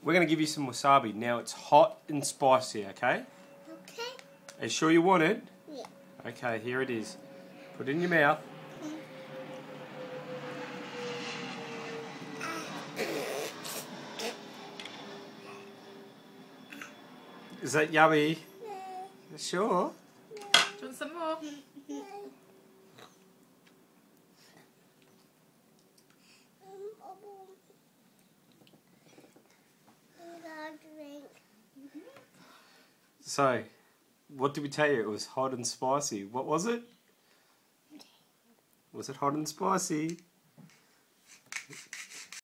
We're going to give you some wasabi. Now it's hot and spicy, okay? Okay. Are you sure you want it? Yeah. Okay, here it is. Put it in your mouth. Is that yummy? Yeah. Sure. Do you want some more? So, what did we tell you? It was hot and spicy. What was it? Was it hot and spicy?